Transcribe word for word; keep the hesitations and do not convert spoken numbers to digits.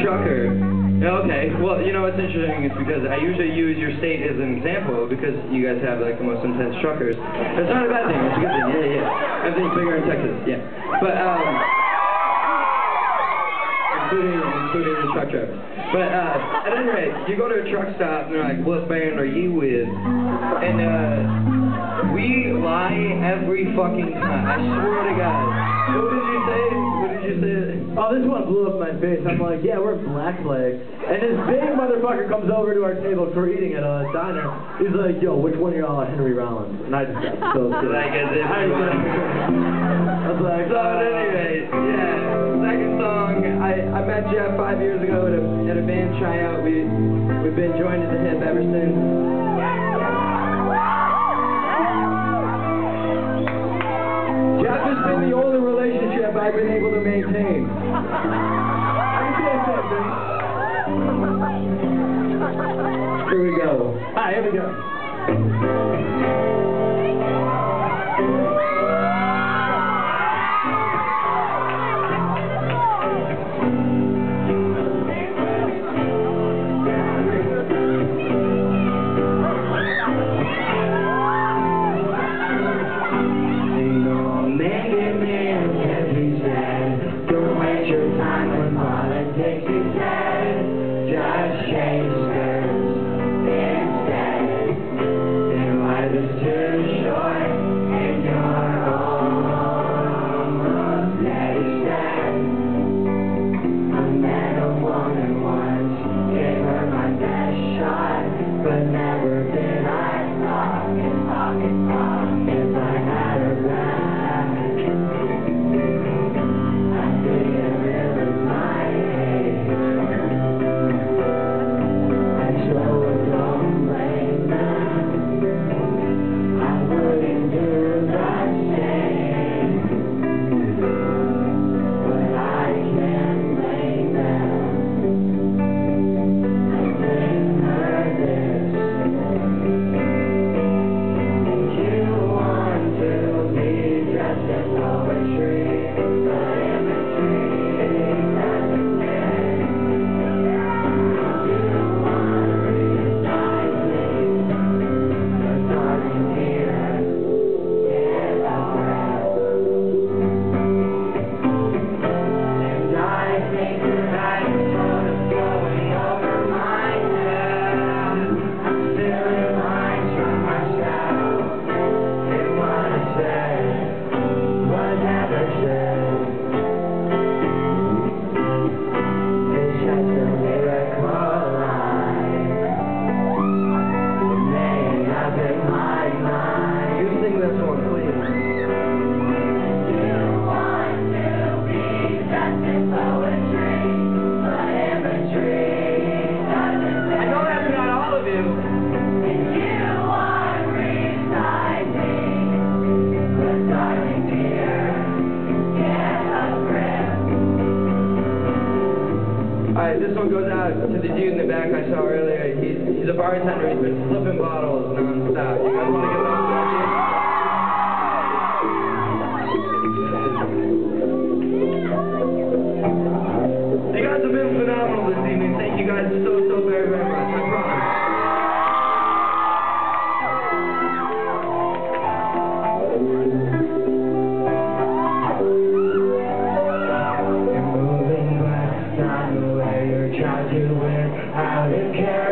trucker. Okay, well, you know what's interesting is because I usually use your state as an example because you guys have like the most intense truckers. It's not a bad thing, it's a good thing, yeah, yeah. Everything's bigger in Texas, yeah. But, um, including, including the truck drivers. But, uh, at any rate, you go to a truck stop and they're like, what band are you with? And, uh, we lie every fucking time, I swear to God. What did you say? What did you say? Oh, this one blew up my face. I'm like, yeah, we're Black Flag. And this big motherfucker comes over to our table for eating at a diner. He's like, yo, which one of y'all are Henry Rollins? And I just got so sick. Like as if I, I was like, so at any rate, yeah. Second song, I, I met Jeff five years ago at a, at a band tryout. We, we've been joined at the hip ever since. Jeff has been the only relationship I've been able to maintain. Here we go. Hi, here we go. Alright, this one goes out to the dude in the back I saw earlier. He's, he's a bartender. He's been flipping bottles non-stop. You guys want to give him a second? You guys have been phenomenal this evening. Thank you guys so, so very, very much. I promise. You're moving west on the way you're charging with out of care.